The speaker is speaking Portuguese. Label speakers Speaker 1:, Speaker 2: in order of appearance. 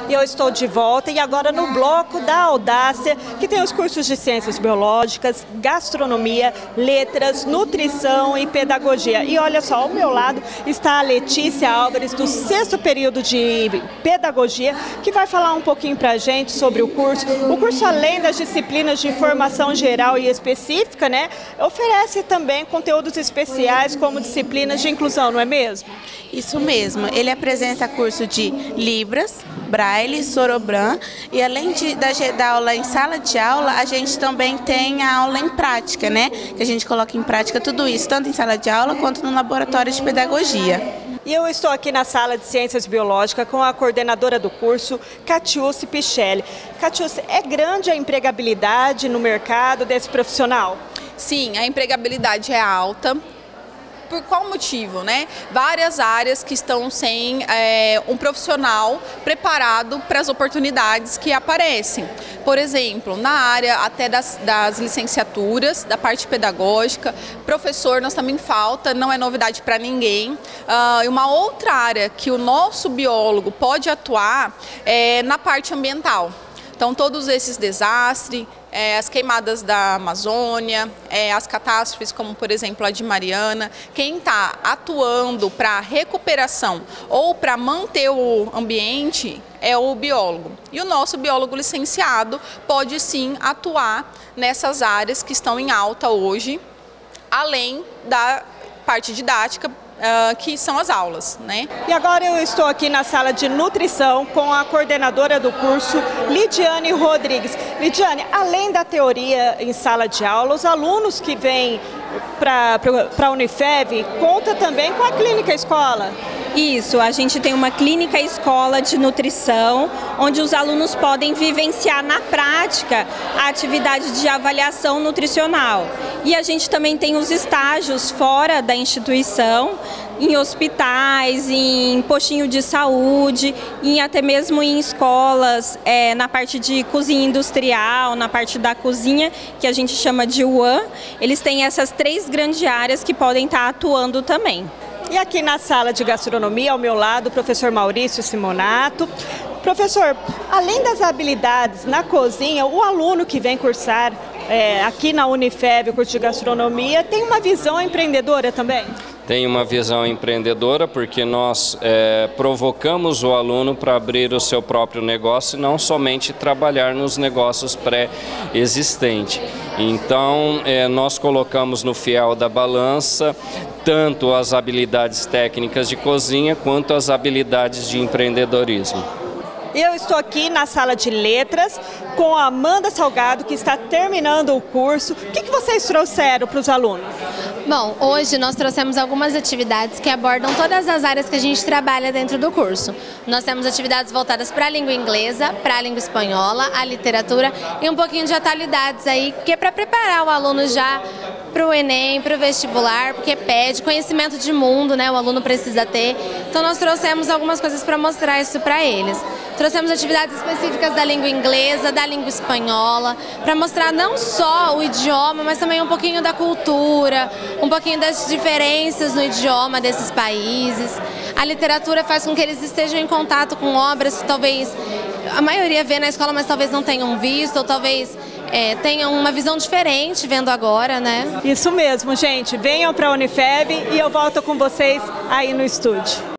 Speaker 1: e eu estou de volta e agora no bloco da Audácia, que tem os cursos de Ciências Biológicas, Gastronomia, Letras, Nutrição e Pedagogia. E olha só, ao meu lado está a Letícia Álvares, do 6º período de Pedagogia, que vai falar um pouquinho para a gente sobre o curso. O curso, além das disciplinas de formação geral e específica, né, oferece também conteúdos especiais como disciplinas de inclusão, não é mesmo?
Speaker 2: Isso mesmo, ele apresenta curso de Libras, Braille, Soroban e além da aula em sala de aula, a gente também tem a aula em prática, né? Que a gente coloca em prática tudo isso, tanto em sala de aula quanto no laboratório de pedagogia.
Speaker 1: E eu estou aqui na sala de Ciências Biológicas com a coordenadora do curso, Catiúce Pichelli. Catiúce, é grande a empregabilidade no mercado desse profissional?
Speaker 3: Sim, a empregabilidade é alta. Por qual motivo, né? Várias áreas que estão sem um profissional preparado para as oportunidades que aparecem. Por exemplo, na área até das licenciaturas, da parte pedagógica, professor nós também falta, não é novidade para ninguém. E uma outra área que o nosso biólogo pode atuar é na parte ambiental. Então, todos esses desastres, as queimadas da Amazônia, as catástrofes como, por exemplo, a de Mariana, quem está atuando para recuperação ou para manter o ambiente é o biólogo. E o nosso biólogo licenciado pode sim atuar nessas áreas que estão em alta hoje, além da parte didática, que são as aulas, né?
Speaker 1: E agora eu estou aqui na sala de nutrição com a coordenadora do curso, Lidiane Rodrigues. Lidiane, além da teoria em sala de aula, os alunos que vêm para a Unifev contam também com a clínica escola.
Speaker 4: Isso, a gente tem uma clínica escola de nutrição, onde os alunos podem vivenciar na prática a atividade de avaliação nutricional. E a gente também tem os estágios fora da instituição, em hospitais, em postinho de saúde, e até mesmo em escolas, na parte de cozinha industrial, na parte da cozinha, que a gente chama de UAN. Eles têm essas 3 grandes áreas que podem estar atuando também.
Speaker 1: E aqui na sala de gastronomia, ao meu lado, o professor Maurício Simonato. Professor, além das habilidades na cozinha, o aluno que vem cursar aqui na Unifev, o curso de gastronomia, tem uma visão empreendedora também?
Speaker 5: Tem uma visão empreendedora porque nós provocamos o aluno para abrir o seu próprio negócio e não somente trabalhar nos negócios pré-existentes. Então, nós colocamos no fiel da balança tanto as habilidades técnicas de cozinha quanto as habilidades de empreendedorismo.
Speaker 1: Eu estou aqui na sala de letras com a Amanda Salgado, que está terminando o curso. O que vocês trouxeram para os alunos?
Speaker 6: Bom, hoje nós trouxemos algumas atividades que abordam todas as áreas que a gente trabalha dentro do curso. Nós temos atividades voltadas para a língua inglesa, para a língua espanhola, a literatura e um pouquinho de atualidades aí, que é para preparar o aluno já para o Enem, para o vestibular, porque pede conhecimento de mundo, né? O aluno precisa ter. Então nós trouxemos algumas coisas para mostrar isso para eles. Trouxemos atividades específicas da língua inglesa, da língua espanhola, para mostrar não só o idioma, mas também um pouquinho da cultura, um pouquinho das diferenças no idioma desses países. A literatura faz com que eles estejam em contato com obras que talvez a maioria vê na escola, mas talvez não tenham visto, ou talvez tenham uma visão diferente vendo agora, né?
Speaker 1: Isso mesmo, gente. Venham para a Unifev e eu volto com vocês aí no estúdio.